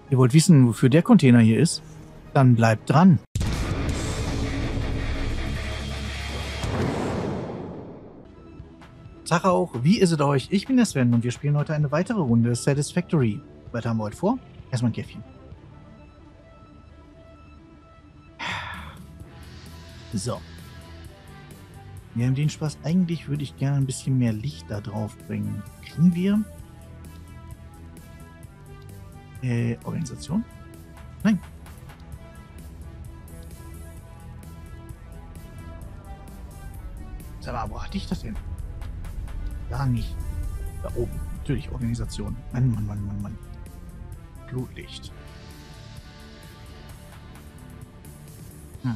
Ihr wollt wissen, wofür der Container hier ist? Dann bleibt dran. Tag auch, wie ist es euch? Ich bin der Sven und wir spielen heute eine weitere Runde Satisfactory. Was haben wir heute vor? Erstmal ein Käffchen. So. Wir haben den Spaß. Eigentlich würde ich gerne ein bisschen mehr Licht da drauf bringen. Kriegen wir? Organisation? Nein. Sag mal, wo hatte ich das denn? Gar nicht. Da oben. Natürlich Organisation. Mann. Blutlicht. Hm.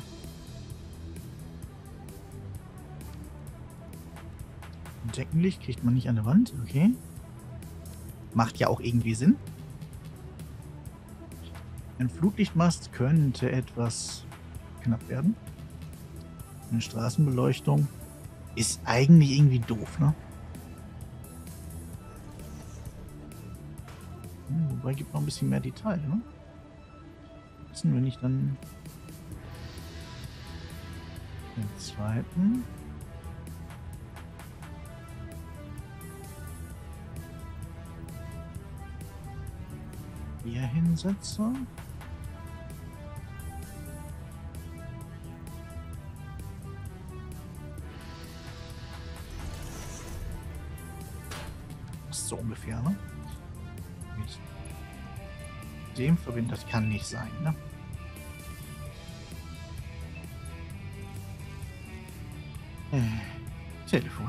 Deckenlicht kriegt man nicht an der Wand. Okay. Macht ja auch irgendwie Sinn. Ein Flutlichtmast könnte etwas knapp werden. Eine Straßenbeleuchtung ist eigentlich irgendwie doof, ne? Wobei gibt noch ein bisschen mehr Detail, ne? Wissen wir nicht dann den zweiten. Hier hinsetze. So ungefähr, ne? Mit dem verbinden, das kann nicht sein, ne? Telefon.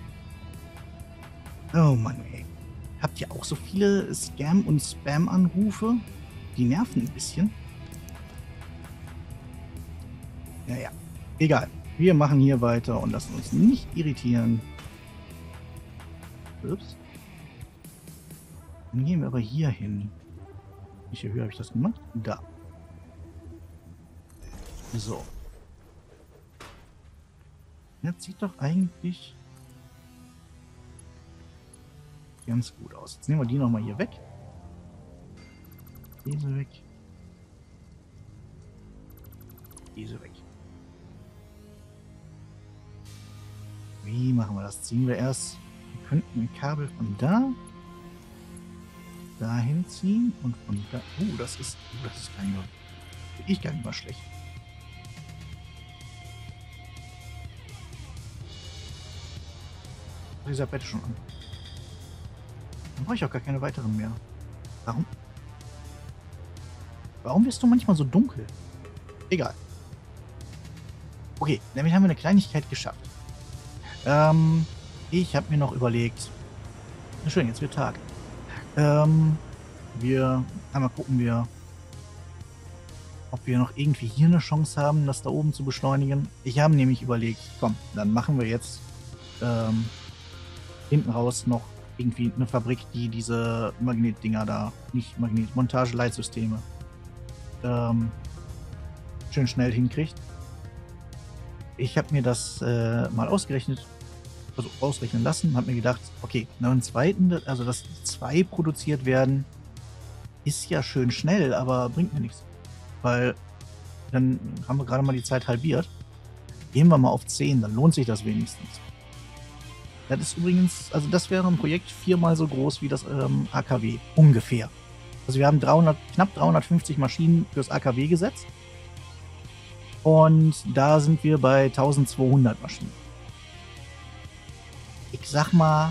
Oh Mann, ey. Habt ihr auch so viele Scam- und Spam-Anrufe? Die nerven ein bisschen. Ja. Egal. Wir machen hier weiter und lassen uns nicht irritieren. Ups. Dann gehen wir aber hier hin. Welche Höhe habe ich das gemacht? Da. So. Jetzt sieht doch eigentlich ganz gut aus. Jetzt nehmen wir die nochmal hier weg. Diese weg. Diese weg. Wie machen wir das? Ziehen wir erst. Wir könnten ein Kabel von dahin ziehen und von da. Das ist gar nicht mal schlecht. Dieser Bett schon an. Dann brauche ich auch gar keine weiteren mehr. Warum? Warum bist du manchmal so dunkel? Egal. Okay, damit haben wir eine Kleinigkeit geschafft. Ich habe mir noch überlegt. Na schön, jetzt wird Tag. Einmal gucken wir, ob wir noch irgendwie hier eine Chance haben, das da oben zu beschleunigen. Ich habe nämlich überlegt, komm, dann machen wir jetzt hinten raus noch irgendwie eine Fabrik, die diese Magnetdinger da, nicht Magnet, Montageleitsysteme schön schnell hinkriegt. Ich habe mir das mal ausgerechnet, also ausrechnen lassen, habe mir gedacht, okay, nach dem zweiten, also dass 2 produziert werden, ist ja schön schnell, aber bringt mir nichts. Weil dann haben wir gerade mal die Zeit halbiert. Gehen wir mal auf 10, dann lohnt sich das wenigstens. Das ist übrigens, also das wäre ein Projekt 4-mal so groß wie das AKW, ungefähr. Also wir haben knapp 350 Maschinen fürs AKW gesetzt. Und da sind wir bei 1200 Maschinen. Ich sag mal,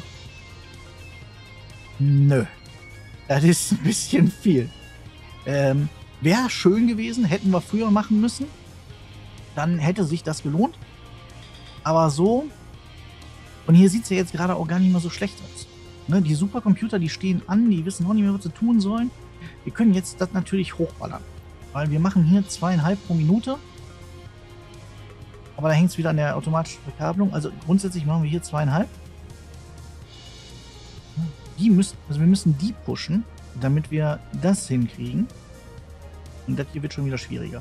nö. Das ist ein bisschen viel. Wäre schön gewesen, hätten wir früher machen müssen. Dann hätte sich das gelohnt. Aber so. Und hier sieht es ja jetzt gerade auch gar nicht mehr so schlecht aus. Ne, die Supercomputer, die stehen an, die wissen auch nicht mehr, was sie tun sollen. Wir können jetzt das natürlich hochballern. Weil wir machen hier 2,5 pro Minute. Aber da hängt es wieder an der automatischen Verkabelung. Also grundsätzlich machen wir hier 2,5. Wir müssen die pushen, damit wir das hinkriegen. Und das hier wird schon wieder schwieriger.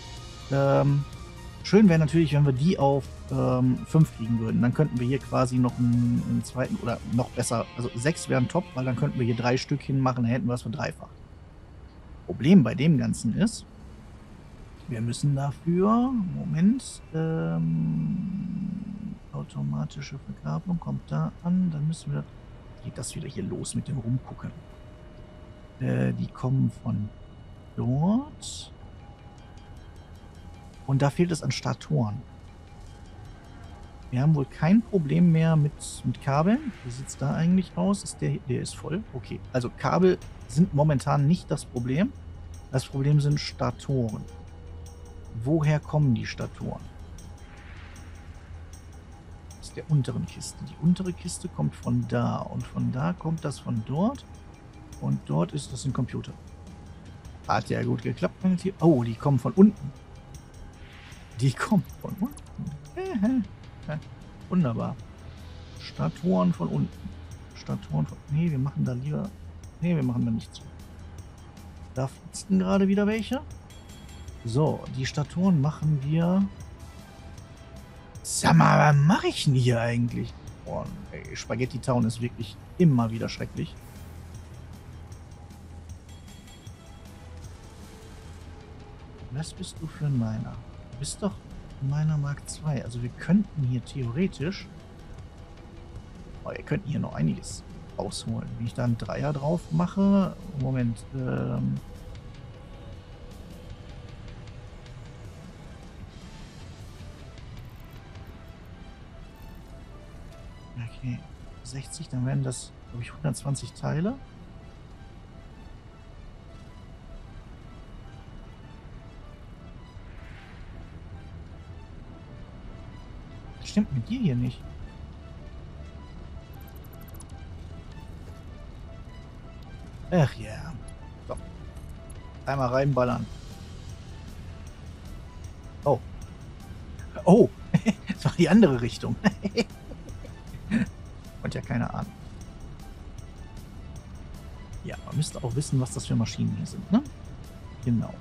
Schön wäre natürlich, wenn wir die auf 5 kriegen würden. Dann könnten wir hier quasi noch einen zweiten oder noch besser. Also 6 wären top, weil dann könnten wir hier 3 Stück hinmachen, dann hätten wir es verdreifacht. Problem bei dem Ganzen ist, wir müssen dafür, Moment, automatische Verkabelung kommt da an, dann müssen wir, geht das wieder hier los mit dem Rumgucken. Die kommen von dort und da fehlt es an Statoren. Wir haben wohl kein Problem mehr mit Kabeln. Wie sieht's da eigentlich aus? Ist der ist voll? Okay. Also Kabel sind momentan nicht das Problem. Das Problem sind Statoren. Woher kommen die Statoren? Aus der unteren Kiste. Die untere Kiste kommt von da und von da kommt das von dort und dort ist das ein Computer. Hat ja gut geklappt. Oh, die kommen von unten. Die kommen von unten. Wunderbar. Statoren von unten. Statoren von... Nee, wir machen da lieber... Nee, wir machen da nichts. Da flitzen gerade wieder welche. So, die Statoren machen wir... Sag mal, was mache ich denn hier eigentlich? Oh, ey, Spaghetti Town ist wirklich immer wieder schrecklich. Was bist du für ein Miner? Du bist doch Miner Mark II. Also wir könnten hier theoretisch... Oh, wir könnten hier noch einiges rausholen. Wenn ich da einen Dreier drauf mache... Moment. Okay. 60, dann wären das, glaube ich, 120 Teile. Das stimmt mit dir hier nicht. Ach ja. So. Einmal reinballern. Oh. Oh. Das war die andere Richtung. Und ja keine Ahnung. Ja, man müsste auch wissen, was das für Maschinen hier sind, ne? Genau.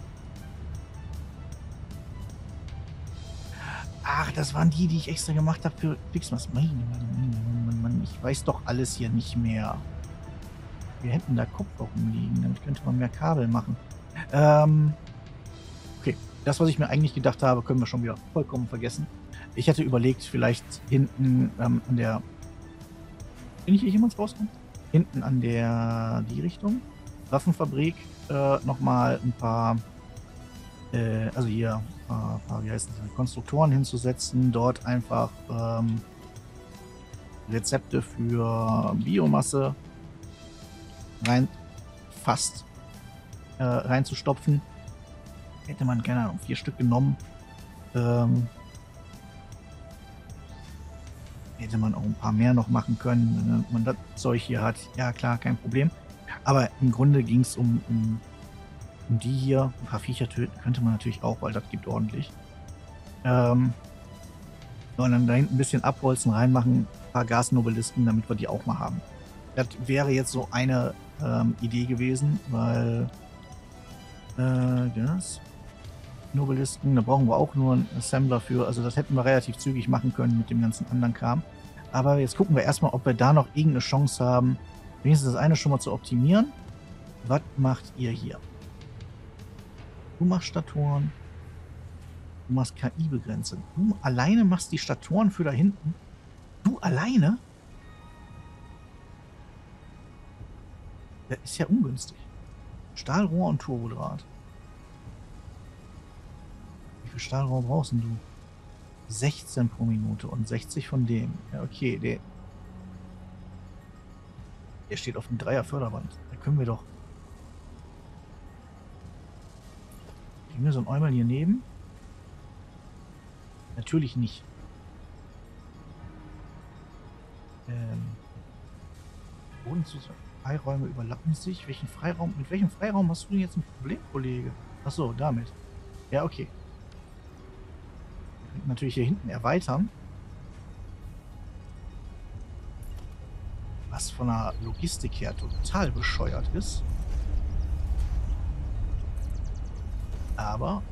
Ach, das waren die ich extra gemacht habe für Pixmas. Mann, ich weiß doch alles hier nicht mehr. Wir hätten da Kupfer rumliegen, damit könnte man mehr Kabel machen. Okay, das, was ich mir eigentlich gedacht habe, können wir schon wieder vollkommen vergessen. Ich hätte überlegt, vielleicht hinten an der... Bin ich hier jemals rauskommt? Hinten an der... die Richtung. Waffenfabrik nochmal ein paar... also hier ein paar, wie heißt das, Konstruktoren hinzusetzen. Dort einfach Rezepte für Biomasse reinzustopfen. Hätte man, keine Ahnung, 4 Stück genommen. Hätte man auch ein paar mehr noch machen können, wenn man das Zeug hier hat. Ja, klar, kein Problem. Aber im Grunde ging es um die hier. Ein paar Viecher töten könnte man natürlich auch, weil das gibt ordentlich. Und dann da hinten ein bisschen abholzen, reinmachen, ein paar Gasnobelisken, damit wir die auch mal haben. Das wäre jetzt so eine Idee gewesen, weil Nobelisken, da brauchen wir auch nur einen Assembler für. Also das hätten wir relativ zügig machen können mit dem ganzen anderen Kram. Aber jetzt gucken wir erstmal, ob wir da noch irgendeine Chance haben, wenigstens das eine schon mal zu optimieren. Was macht ihr hier? Du machst Statoren. Du machst KI-Begrenze. Du alleine machst die Statoren für da hinten. Du alleine? Das ist ja ungünstig. Stahlrohr und Turbodraht. Wie viel Stahlrohr brauchst du? 16 pro Minute und 60 von dem. Ja, okay, der steht auf dem Dreier-Förderband. Da können wir doch... Kriegen wir so ein Eimer hier neben? Natürlich nicht. Freiräume überlappen sich. Mit welchem Freiraum hast du denn jetzt ein Problem, Kollege? Achso, damit. Ja, okay. Wir können natürlich hier hinten erweitern. Was von der Logistik her total bescheuert ist. Aber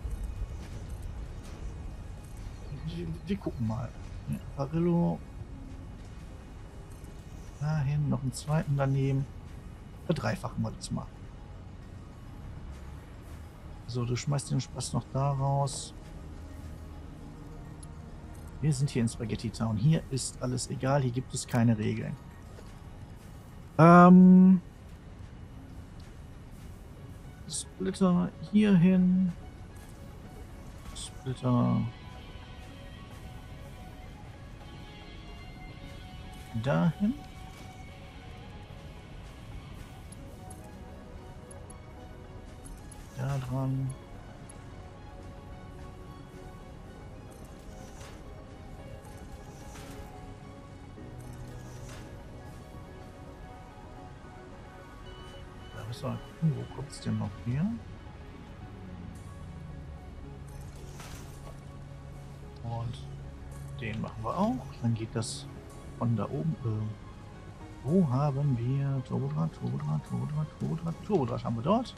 wir gucken mal. Apparillo. Dahin, noch einen zweiten daneben. Verdreifachen wir das mal. So, du schmeißt den Spaß noch da raus. Wir sind hier in Spaghetti Town. Hier ist alles egal. Hier gibt es keine Regeln. Splitter hier hin. Splitter dahin. Da dran. Da müssen wir gucken, wo kommt es denn noch her? Und den machen wir auch. Dann geht das von da oben. Wo haben wir Turbodraht, Turbodraht, Turbodraht, Turbodraht, Turbodraht haben wir dort.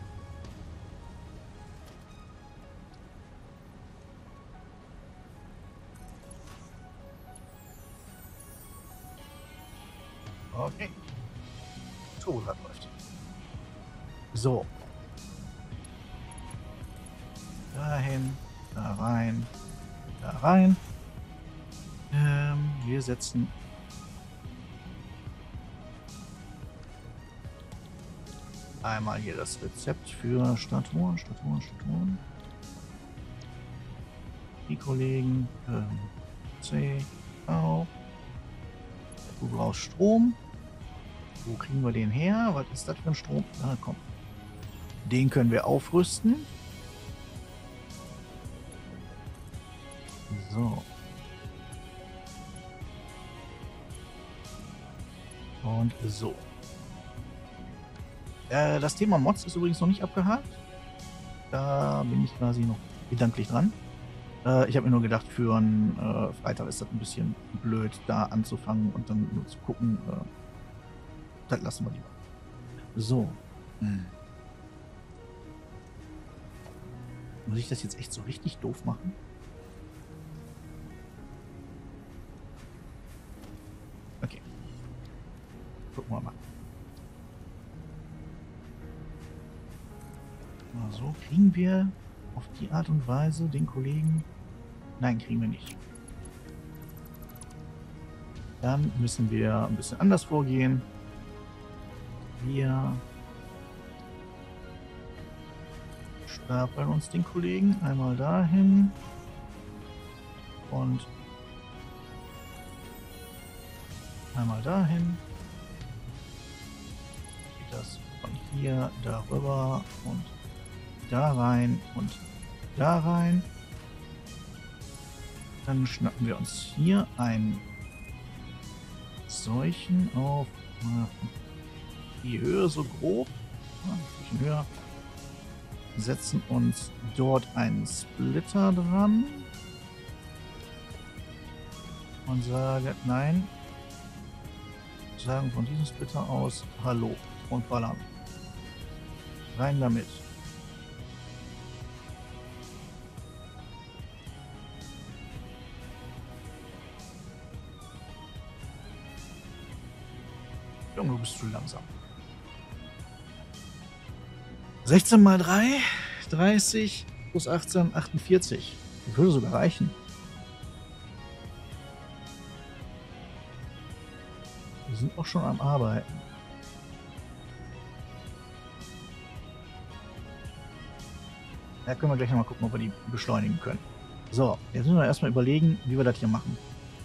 Okay. Turbodraht läuft. So. Dahin, da rein, da rein. Wir setzen einmal hier das Rezept für Statuen. Die Kollegen, C, auch. Du brauchst Strom. Wo kriegen wir den her? Was ist das für ein Strom? Na komm. Den können wir aufrüsten. So. Und so. Das Thema Mods ist übrigens noch nicht abgehakt. Da bin ich quasi noch gedanklich dran. Ich habe mir nur gedacht, für einen Freitag ist das ein bisschen blöd, da anzufangen und dann nur zu gucken. Das lassen wir lieber. So. Muss ich das jetzt echt so richtig doof machen? Okay. Gucken wir mal. So, kriegen wir auf die Art und Weise den Kollegen... Nein, kriegen wir nicht. Dann müssen wir ein bisschen anders vorgehen. Wir stapeln uns den Kollegen einmal dahin und einmal dahin. Geht das von hier darüber und da rein und da rein. Dann schnappen wir uns hier einen solchen auf die Höhe so grob, ein bisschen höher, setzen uns dort einen Splitter dran und sagen, nein, sagen von diesem Splitter aus Hallo und ballern. Rein damit. Junge, du bist zu langsam. 16 mal 3, 30 plus 18, 48. Das würde sogar reichen. Wir sind auch schon am Arbeiten. Da können wir gleich nochmal gucken, ob wir die beschleunigen können. So, jetzt müssen wir erstmal überlegen, wie wir das hier machen.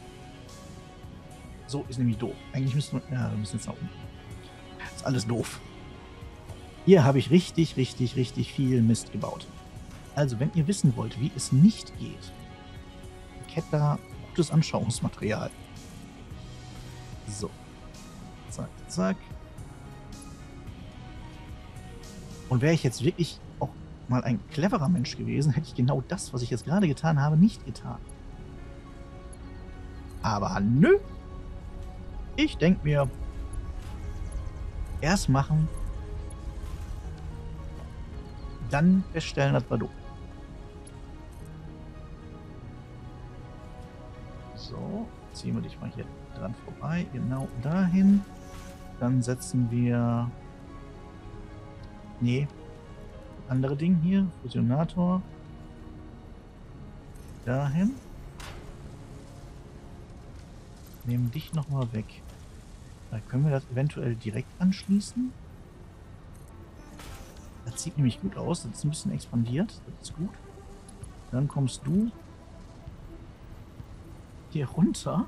So ist nämlich doof. Eigentlich müssen wir... Ja, wir müssen jetzt nach unten. Ist alles doof. Hier habe ich richtig viel Mist gebaut. Also, wenn ihr wissen wollt, wie es nicht geht, ich hätte da gutes Anschauungsmaterial. So. Zack, zack. Und wäre ich jetzt wirklich auch mal ein cleverer Mensch gewesen, hätte ich genau das, was ich jetzt gerade getan habe, nicht getan. Aber nö. Ich denke mir, erst machen, dann feststellen, das war doof. So, ziehen wir dich mal hier dran vorbei, genau dahin. Dann setzen wir... Nee, andere Ding hier, Fusionator. Dahin. Nehmen dich nochmal weg. Da können wir das eventuell direkt anschließen. Das sieht nämlich gut aus. Das ist ein bisschen expandiert. Das ist gut. Dann kommst du hier runter.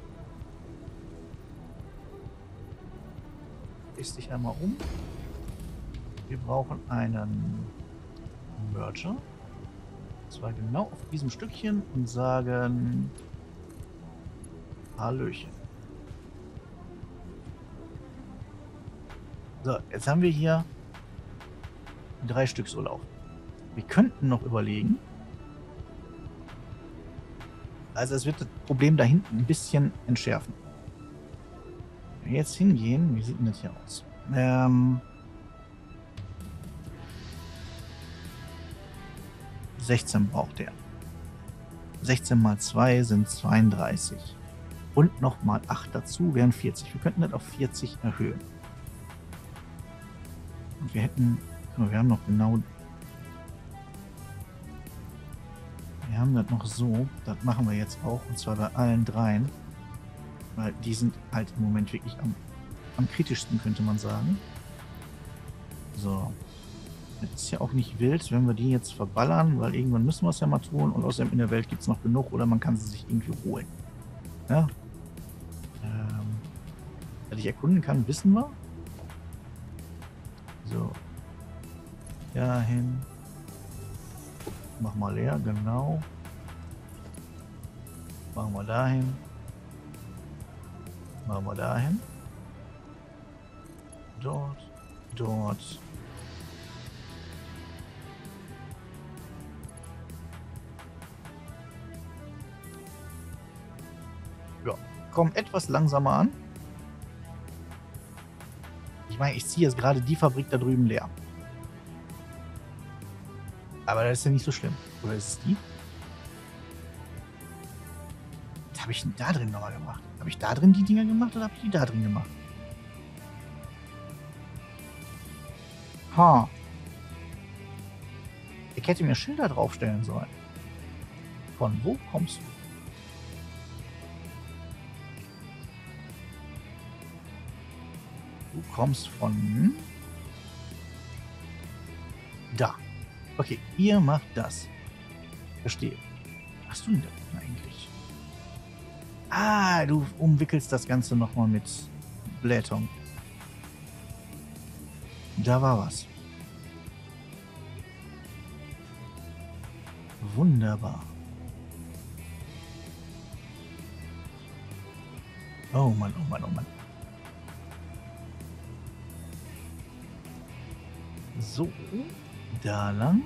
Drehst dich einmal um. Wir brauchen einen Merger. Und zwar genau auf diesem Stückchen und sagen Hallöchen. So, jetzt haben wir hier 3 Stück so laufen. Wir könnten noch überlegen. Also es wird das Problem da hinten ein bisschen entschärfen. Wenn wir jetzt hingehen, wie sieht denn das hier aus? 16 braucht der. 16 mal 2 sind 32. Und nochmal 8 dazu wären 40. Wir könnten das auf 40 erhöhen. Und wir hätten... Wir haben noch genau... Wir haben das noch so. Das machen wir jetzt auch. Und zwar bei allen dreien. Weil die sind halt im Moment wirklich am kritischsten, könnte man sagen. So. Das ist ja auch nicht wild, wenn wir die jetzt verballern, weil irgendwann müssen wir es ja mal tun. Und außerdem in der Welt gibt es noch genug. Oder man kann sie sich irgendwie holen. Ja. Dass ich erkunden kann, wissen wir. So. Dahin. Mach mal leer, genau. Machen wir dahin. Machen wir dahin. Dort. Dort. Ja, kommen etwas langsamer an. Ich meine, ich ziehe jetzt gerade die Fabrik da drüben leer. Aber das ist ja nicht so schlimm. Oder ist es die? Was habe ich denn da drin nochmal gemacht? Habe ich da drin die Dinger gemacht oder habe ich die da drin gemacht? Ha. Ich hätte mir Schilder draufstellen sollen. Von wo kommst du? Du kommst von... Da. Okay, ihr macht das. Verstehe. Was hast du denn da eigentlich? Ah, du umwickelst das Ganze nochmal mit Blättern. Da war was. Wunderbar. Oh Mann, oh Mann, oh Mann. So, da lang.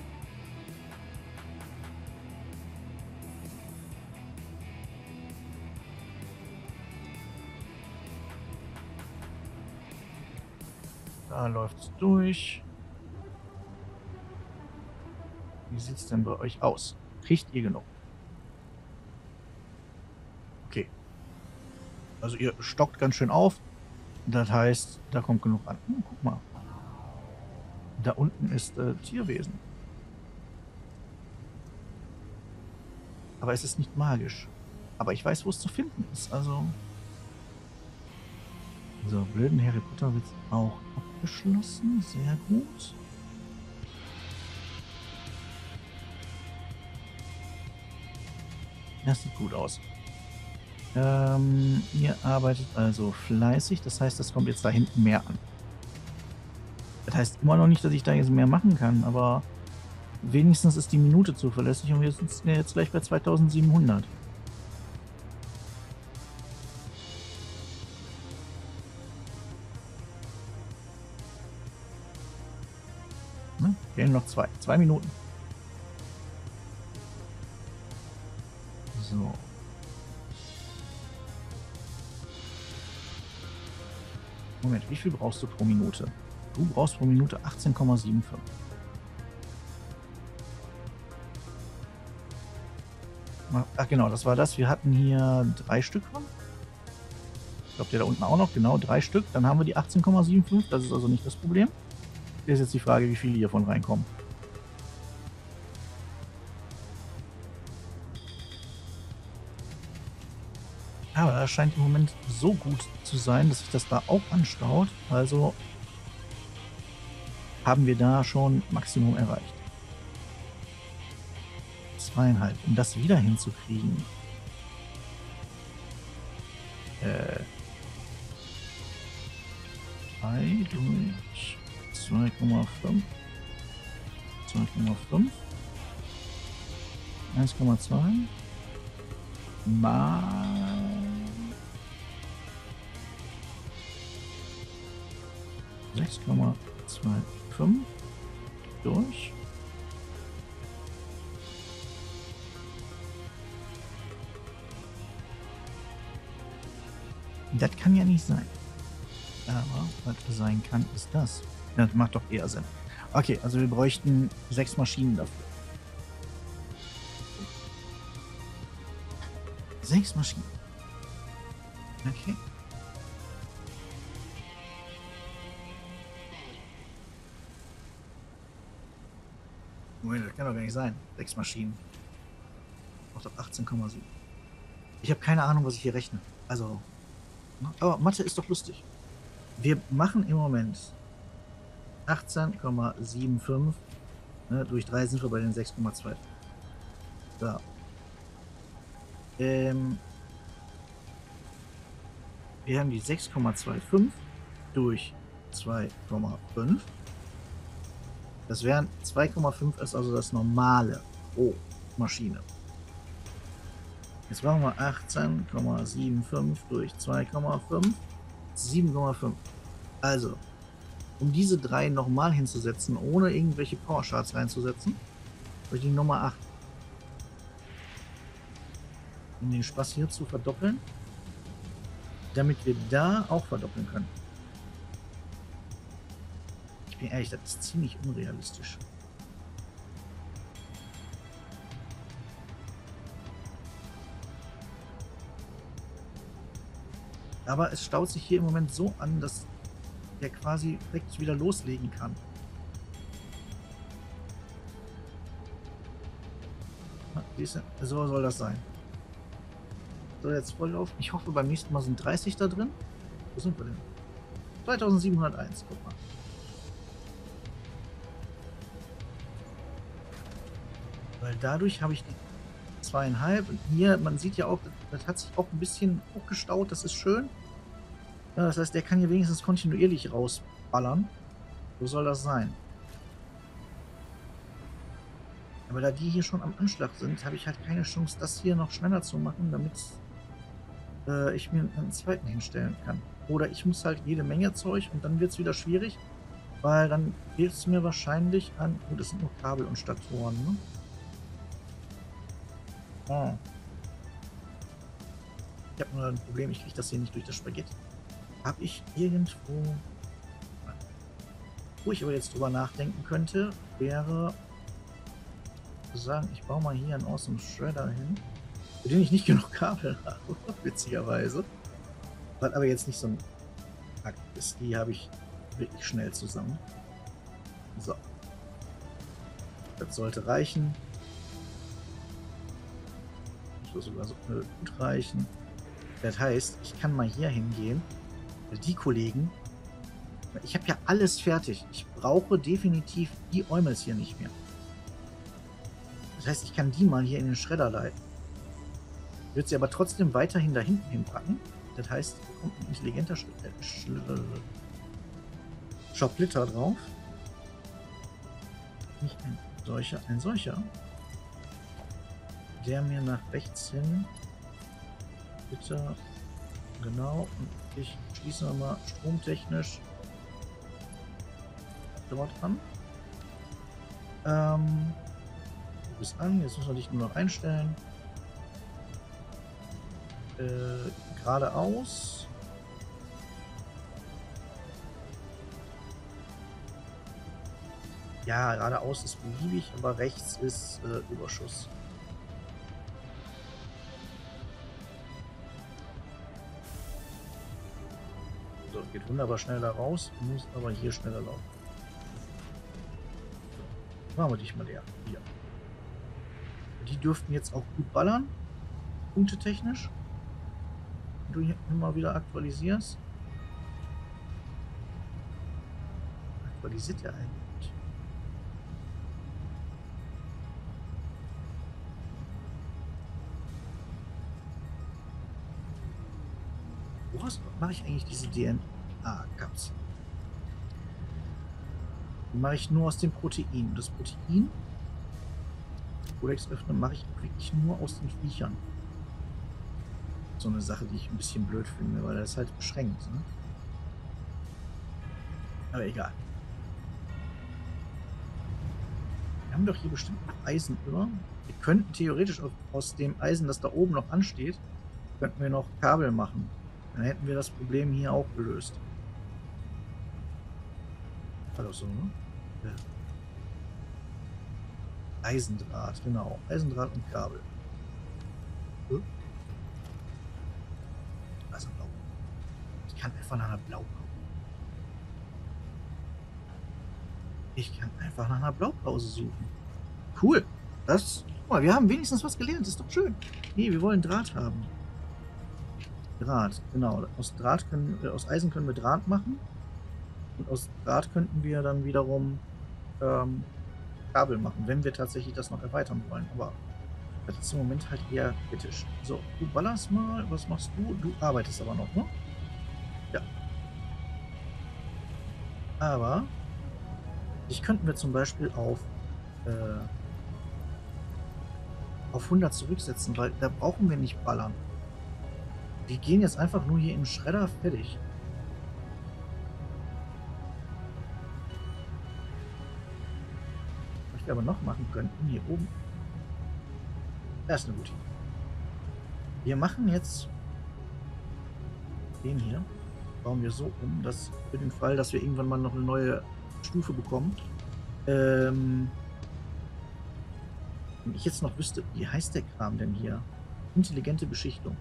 Da läuft es durch. Wie sieht es denn bei euch aus? Kriegt ihr genug? Okay. Also ihr stockt ganz schön auf. Das heißt, da kommt genug an. Guck mal. Da unten ist Tierwesen. Aber es ist nicht magisch. Aber ich weiß, wo es zu finden ist. Also... So, blöden Harry Potter wird auch abgeschlossen. Sehr gut. Das sieht gut aus. Ihr arbeitet also fleißig. Das heißt, das kommt jetzt da hinten mehr an. Das heißt immer noch nicht, dass ich da jetzt mehr machen kann, aber wenigstens ist die Minute zuverlässig und wir sind jetzt gleich bei 2700. Ne? Fehlen noch 2 Minuten. So. Moment, wie viel brauchst du pro Minute? Du brauchst pro Minute 18,75. Ach genau, das war das. Wir hatten hier 3 Stück von. Ich glaube, der da unten auch noch. Genau, 3 Stück. Dann haben wir die 18,75. Das ist also nicht das Problem. Hier ist jetzt die Frage, wie viele hiervon reinkommen. aber das scheint im Moment so gut zu sein, dass sich das da auch anstaut. Also haben wir da schon Maximum erreicht. 2,5. Um das wieder hinzukriegen, äh, 3 durch 2,5, 2,5, 1,2 mal 6,25 durch. Das kann ja nicht sein. Aber was sein kann, ist das. Das macht doch eher Sinn. Okay, also wir bräuchten 6 Maschinen dafür. 6 Maschinen. Okay. Moment, das kann doch gar nicht sein. 6 Maschinen. Macht doch 18,7. Ich habe keine Ahnung, was ich hier rechne. Also, ne? Aber Mathe ist doch lustig. Wir machen im Moment 18,75. Ne, durch 3 sind wir bei den 6,2. So. Wir haben die 6,25 durch 2,5. Das wären 2,5 ist also das normale pro Maschine. Jetzt machen wir 18,75 durch 2,5. 7,5. Also, um diese 3 nochmal hinzusetzen, ohne irgendwelche Powercharts reinzusetzen, durch die Nummer 8. Um den Spaß hier zu verdoppeln, damit wir da auch verdoppeln können. Ich bin ehrlich, das ist ziemlich unrealistisch. Aber es staut sich hier im Moment so an, dass der quasi direkt wieder loslegen kann. Siehst du? So soll das sein. So, jetzt volllaufen. Ich hoffe, beim nächsten Mal sind 30 da drin. Wo sind wir denn? 2701, guck mal. Weil dadurch habe ich die 2,5 und hier, man sieht ja auch, das hat sich auch ein bisschen hochgestaut, das ist schön. Ja, das heißt, der kann hier wenigstens kontinuierlich rausballern. So soll das sein. Aber da die hier schon am Anschlag sind, habe ich halt keine Chance, das hier noch schneller zu machen, damit ich mir einen zweiten hinstellen kann. Oder ich muss halt jede Menge Zeug und dann wird es wieder schwierig, weil dann fehlt es mir wahrscheinlich an. Oh, das sind nur Kabel und Statoren, ne? Oh. Ich habe nur ein Problem, ich kriege das hier nicht durch das Spaghetti. Habe ich irgendwo. Wo ich aber jetzt drüber nachdenken könnte, wäre zu sagen, ich baue mal hier einen Awesome Shredder hin, für den ich nicht genug Kabel habe, witzigerweise. Was aber jetzt nicht so ein Akt ist. Die habe ich wirklich schnell zusammen. So. Das sollte reichen. Das soll sogar so gut reichen. Das heißt, ich kann mal hier hingehen. Die Kollegen. Ich habe ja alles fertig. Ich brauche definitiv die Eumels hier nicht mehr. Das heißt, ich kann die mal hier in den Schredder leiten. Ich würde sie aber trotzdem weiterhin da hinten hinpacken. Das heißt, hier kommt ein intelligenter Splitter drauf. Nicht ein solcher, ein solcher. Der mir nach rechts hin. Bitte. Genau. Und ich schließe mal stromtechnisch dort an. Du bist an. Jetzt müssen wir dich nur noch einstellen. Geradeaus. Ja, geradeaus ist beliebig, aber rechts ist Überschuss. So, geht wunderbar schnell da raus, muss aber hier schneller laufen. So, machen wir dich mal leer. Hier. Die dürften jetzt auch gut ballern, punktetechnisch. du hier immer wieder aktualisierst. Aktualisiert der eigentlich? Woraus mache ich eigentlich diese DNA-Kapsel? Die mache ich nur aus dem Protein. Das Protein, Codex öffnen, mache ich wirklich nur aus den Viechern. So eine Sache, die ich ein bisschen blöd finde, weil das halt beschränkt. Ne? Aber egal. Wir haben doch hier bestimmt noch Eisen über. Wir könnten theoretisch aus dem Eisen, das da oben noch ansteht, könnten wir noch Kabel machen. Dann hätten wir das Problem hier auch gelöst. War doch so, ne? Ja. Eisendraht, genau. Eisendraht und Kabel. Also blau. Ich kann einfach nach einer Blaupause. Ich kann einfach nach einer Blaupause suchen. Cool. Das. Guck mal, wir haben wenigstens was gelernt. Das ist doch schön. Nee, wir wollen Draht haben. Draht, genau. Aus Eisen können wir Draht machen. Und aus Draht könnten wir dann wiederum Kabel machen, wenn wir tatsächlich das noch erweitern wollen. Aber das ist im Moment halt eher kritisch. So, du ballerst mal. Was machst du? Du arbeitest aber noch, ne? Ja. Aber ich könnten wir zum Beispiel auf 100 zurücksetzen, weil da brauchen wir nicht ballern. Wir gehen jetzt einfach nur hier in den Schredder, fertig. Was wir aber noch machen könnten, hier oben. Das ist eine gute Idee. Wir machen jetzt den hier. Bauen wir so um, dass für den Fall, dass wir irgendwann mal noch eine neue Stufe bekommen. Wenn ich jetzt noch wüsste, wie heißt der Kram denn hier? Intelligente Beschichtung.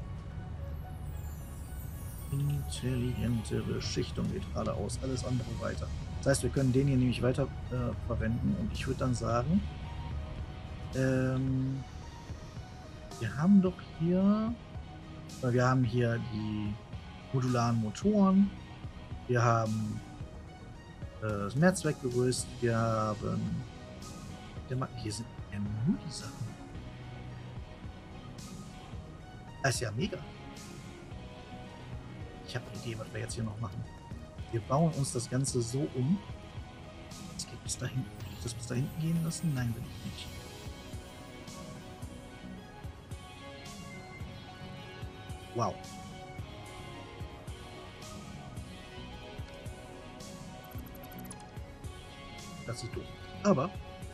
Intelligente Beschichtung geht geradeaus, alles andere weiter. Das heißt, wir können den hier nämlich weiter verwenden und ich würde dann sagen, wir haben doch hier, wir haben hier die modularen Motoren, wir haben das Mehrzweckgerüst, wir haben, hier sind ja nur die Sachen. Das ist ja mega. Ich habe eine Idee, was wir jetzt hier noch machen. Wir bauen uns das Ganze so um. Es geht bis dahin. Will ich das bis da hinten gehen lassen? Nein, will ich nicht. Wow. Das sieht doof. Aber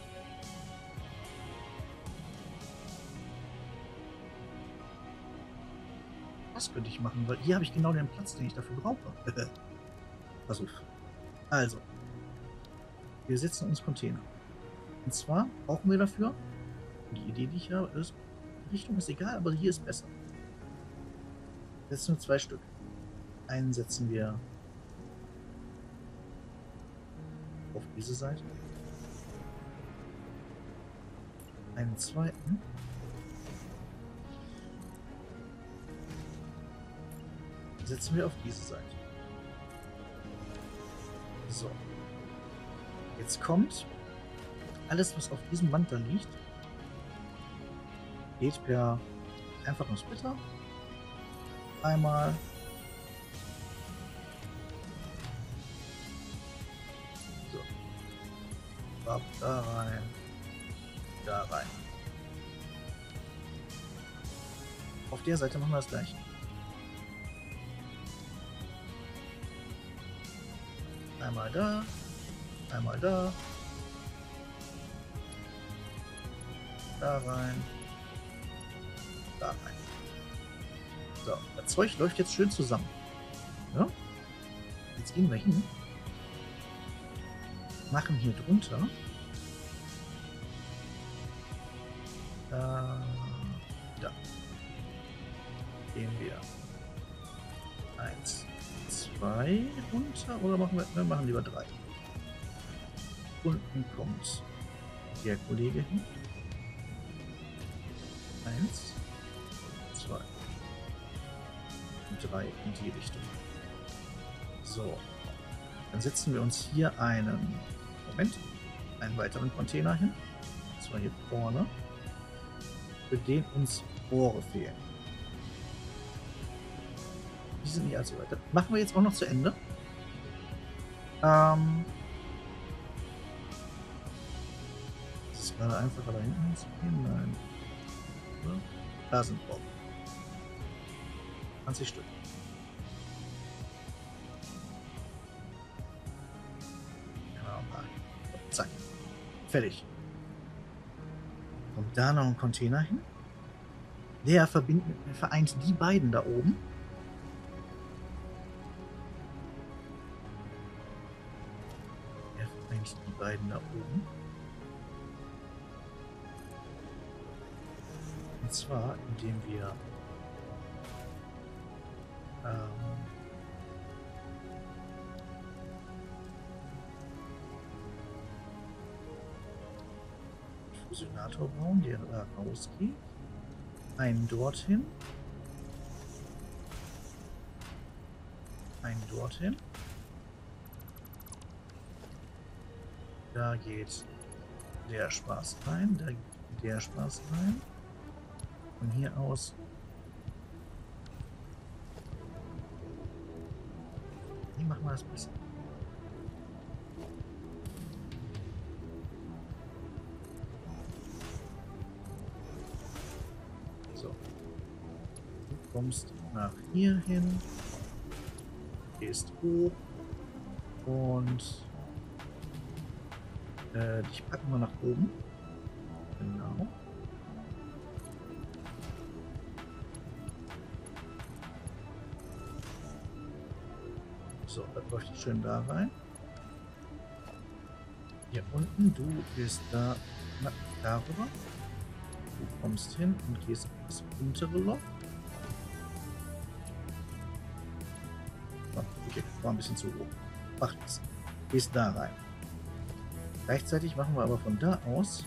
das könnte ich machen, weil hier habe ich genau den Platz, den ich dafür brauche. Pass auf. Also, wir setzen uns Container. Und zwar brauchen wir dafür, die Idee, die ich habe, ist, die Richtung ist egal, aber hier ist besser. Jetzt nur 2 Stück. Einen setzen wir auf diese Seite. Einen zweiten. Setzen wir auf diese Seite. So. Jetzt kommt alles, was auf diesem Band da liegt, geht per einfachen Splitter einmal so. Da rein. Da rein. Auf der Seite machen wir das gleiche. Einmal da, einmal da, da rein, da rein. So, das Zeug läuft jetzt schön zusammen. Ja? Jetzt gehen wir hin, machen hier drunter da gehen wir 1, 2 runter oder machen wir machen lieber 3. Unten kommt der Kollege hin. 1, 2. 3 in die Richtung. So. Dann setzen wir uns hier einen weiteren Container hin. Und zwar hier vorne. Für den uns Rohre fehlen. Die sind nicht allzu weit. Das machen wir jetzt auch noch zu Ende. Ist es gerade einfacher, da hinten hinzugehen? Nein. So. Da sind Rohre. 20 Stück. Zack. Fertig. Kommt da noch ein Container hin? Der vereint die beiden da oben. Der vereint die beiden da oben. Und zwar, indem wir Fusionator bauen, der da rausgeht. Einen dorthin. Einen dorthin. Da geht der Spaß rein. Da geht der Spaß rein. Von hier aus. Wie machen wir das besser? Kommst nach hier hin, gehst hoch und dich packen wir nach oben. Genau. So, das läuft jetzt schön da rein. Hier unten, du gehst da darüber. Du kommst hin und gehst in das untere Loch. Okay, war ein bisschen zu hoch. Macht nichts. Gehst da rein. Gleichzeitig machen wir aber von da aus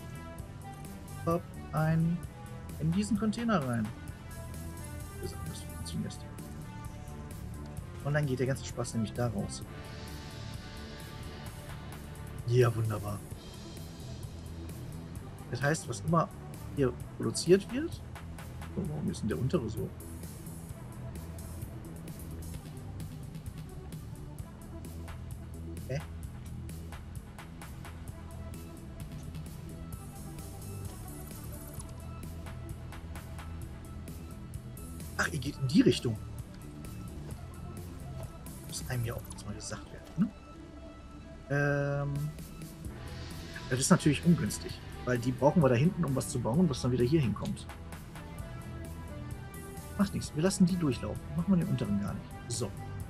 in diesen Container rein. Das funktioniert. Und dann geht der ganze Spaß nämlich da raus. Ja, wunderbar. Das heißt, was immer hier produziert wird. So, warum ist denn der untere so? Ach, ihr geht in die Richtung. Muss einem ja auch jetzt mal gesagt werden. Ne? Das ist natürlich ungünstig, weil die brauchen wir da hinten, um was zu bauen, was dann wieder hier hinkommt. Macht nichts, wir lassen die durchlaufen. Machen wir den unteren gar nicht. So.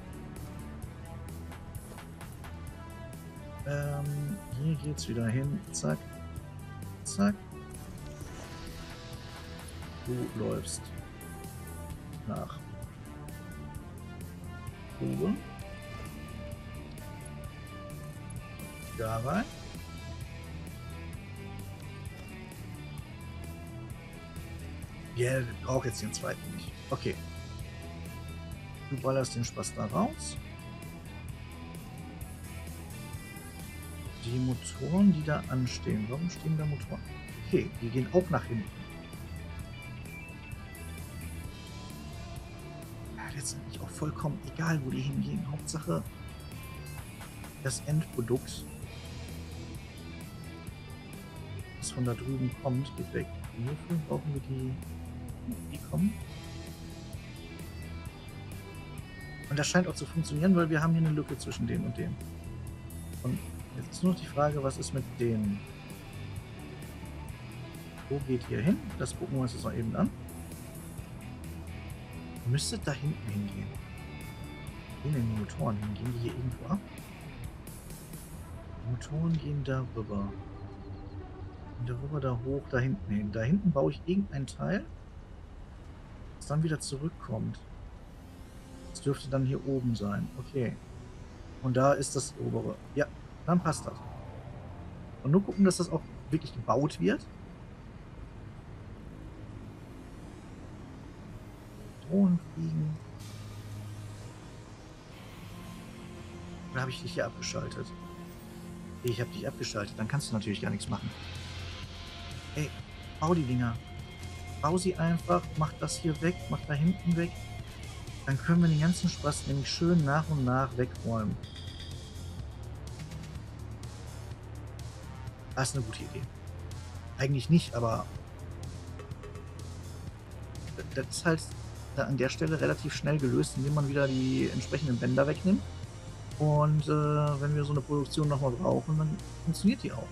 Hier geht's wieder hin. Zack. Zack. Du läufst nach oben. Da rein. Ja, ich brauche jetzt den zweiten nicht. Okay. Du ballerst den Spaß da raus. Die Motoren, die da anstehen. Warum stehen da Motoren? Okay, die gehen auch nach hinten. Ja, letztendlich auch vollkommen egal, wo die hingehen. Hauptsache, das Endprodukt, das von da drüben kommt, geht weg. Hierfür brauchen wir die kommen. Und das scheint auch zu funktionieren, weil wir haben hier eine Lücke zwischen dem und dem. Und jetzt ist nur noch die Frage, was ist mit denen? Wo geht hier hin? Das gucken wir uns jetzt mal eben an. Müsste da hinten hingehen. Gehen denn die Motoren hin? Gehen die hier irgendwo ab? Die Motoren gehen darüber. Und darüber, da hoch, da hinten hin. Da hinten baue ich irgendein Teil, das dann wieder zurückkommt. Das dürfte dann hier oben sein. Okay. Und da ist das obere. Ja, dann passt das. Und nur gucken, dass das auch wirklich gebaut wird. Drohnen fliegen. Oder habe ich dich hier abgeschaltet? Ich habe dich abgeschaltet. Dann kannst du natürlich gar nichts machen. Ey, bau die Dinger. Bau sie einfach, mach das hier weg, mach da hinten weg. Dann können wir den ganzen Spaß nämlich schön nach und nach wegräumen. Das ist eine gute Idee. Eigentlich nicht, aber das ist halt an der Stelle relativ schnell gelöst, indem man wieder die entsprechenden Bänder wegnimmt. Und wenn wir so eine Produktion nochmal brauchen, dann funktioniert die auch.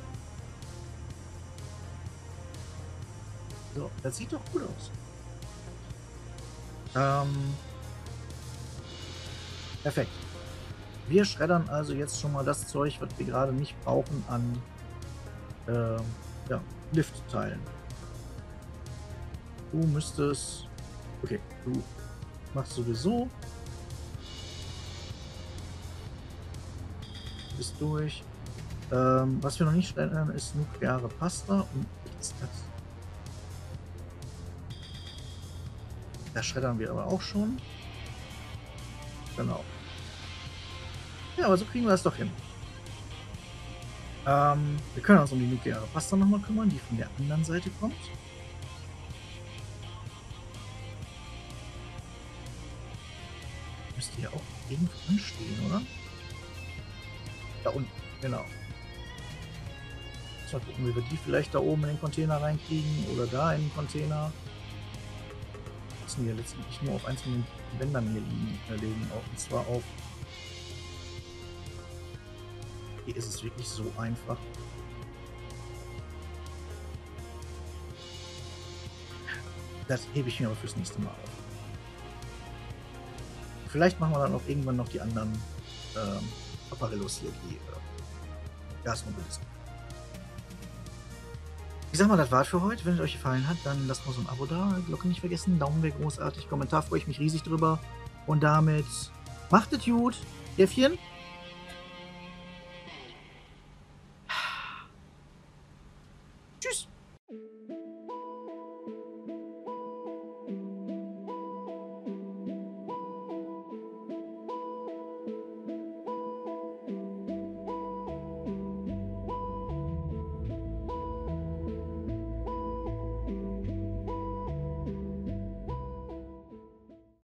So, das sieht doch gut aus. Perfekt. Wir schreddern also jetzt schon mal das Zeug, was wir gerade nicht brauchen an ja, Liftteilen. Du müsstest... Okay, du machst sowieso. Du bist durch. Was wir noch nicht schreddern, ist nukleare Pasta. Und ist das? Das schreddern wir aber auch schon. Genau. Ja, aber so kriegen wir das doch hin. Wir können uns um die nukleare Pasta nochmal kümmern, die von der anderen Seite kommt. Müsste ja auch irgendwo anstehen, oder? Da unten, genau. Mal gucken, wie wir die vielleicht da oben in den Container reinkriegen oder da in den Container. Das müssen wir letztendlich nur auf einzelnen Bändern hier legen, auch und zwar auf. Hier ist es wirklich so einfach. Das hebe ich mir aber fürs nächste Mal auf. Vielleicht machen wir dann auch irgendwann noch die anderen Apparillos hier, die Gasmobilisten. Ich sag mal, das war's für heute. Wenn es euch gefallen hat, dann lasst mal so ein Abo da. Glocke nicht vergessen. Daumen wäre großartig. Kommentar freue ich mich riesig drüber. Und damit macht es gut. Äffchen.